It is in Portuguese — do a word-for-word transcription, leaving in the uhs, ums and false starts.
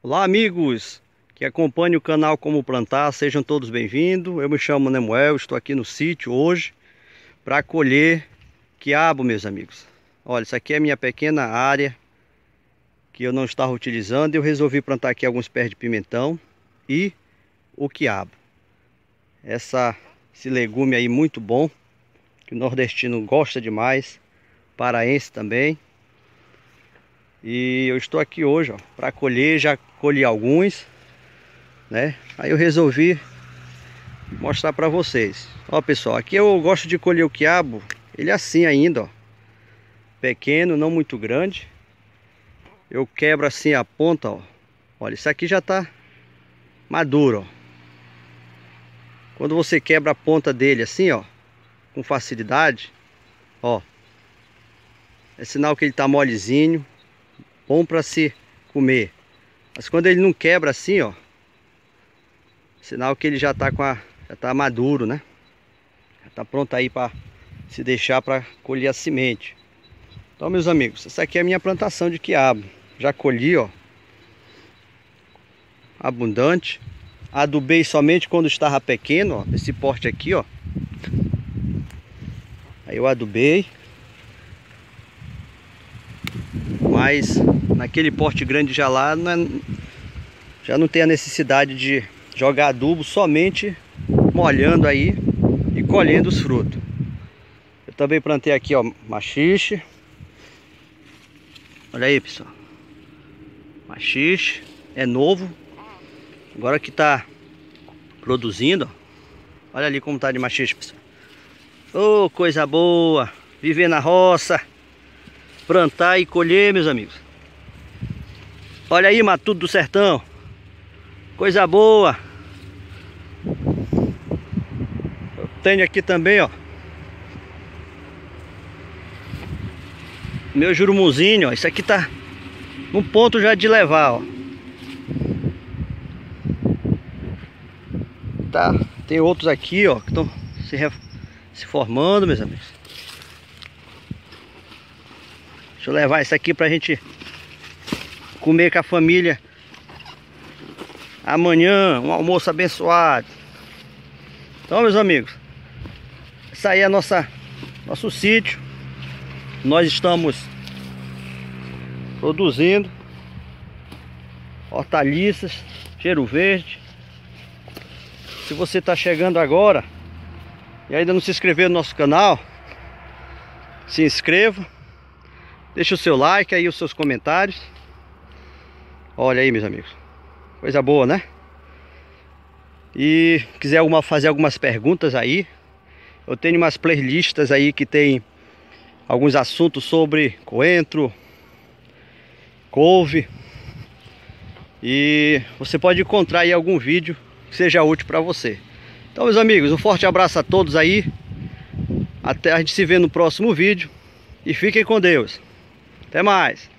Olá, amigos que acompanham o canal Como Plantar, sejam todos bem-vindos. Eu me chamo Nemuel, estou aqui no sítio hoje para colher quiabo, meus amigos. Olha, isso aqui é a minha pequena área que eu não estava utilizando e eu resolvi plantar aqui alguns pés de pimentão e o quiabo. Essa, esse legume aí muito bom, que o nordestino gosta demais, paraense também. E eu estou aqui hoje, ó, para colher, já colhi alguns, né? Aí eu resolvi mostrar para vocês. Ó, pessoal, aqui eu gosto de colher o quiabo, ele é assim ainda, ó. Pequeno, não muito grande. Eu quebro assim a ponta, ó. Olha, isso aqui já tá maduro, ó. Quando você quebra a ponta dele assim, ó, com facilidade, ó, é sinal que ele tá molezinho, bom para se comer. Mas quando ele não quebra assim, ó, sinal que ele já tá com a, já tá maduro, né? Já tá pronto aí para se deixar para colher a semente. Então, meus amigos, essa aqui é a minha plantação de quiabo. Já colhi, ó, abundante. Adubei somente quando estava pequeno, ó, esse porte aqui, ó. Aí eu adubei. Mas naquele porte grande já lá, não é, já não tem a necessidade de jogar adubo, somente molhando aí e colhendo os frutos. Eu também plantei aqui, ó, maxixe. Olha aí, pessoal. Maxixe é novo. Agora que tá produzindo, ó. Olha ali como tá de maxixe, pessoal. Ô, coisa boa! Viver na roça, plantar e colher, meus amigos. Olha aí, matuto do sertão. Coisa boa. Eu tenho aqui também, ó, meu jurumuzinho, ó. Isso aqui tá no ponto já de levar, ó. Tá, tem outros aqui, ó, que estão se, se formando, meus amigos. Deixa eu levar isso aqui pra gente comer com a família amanhã, um almoço abençoado. Então, meus amigos, essa aí é a nossa, nosso sítio. Nós estamos produzindo hortaliças, cheiro verde. Se você está chegando agora e ainda não se inscreveu no nosso canal, se inscreva. Deixa o seu like aí, os seus comentários. Olha aí, meus amigos. Coisa boa, né? E quiser alguma, fazer algumas perguntas aí, eu tenho umas playlists aí que tem alguns assuntos sobre coentro, couve. E você pode encontrar aí algum vídeo que seja útil para você. Então, meus amigos, um forte abraço a todos aí. Até a gente se vê no próximo vídeo. E fiquem com Deus. Até mais.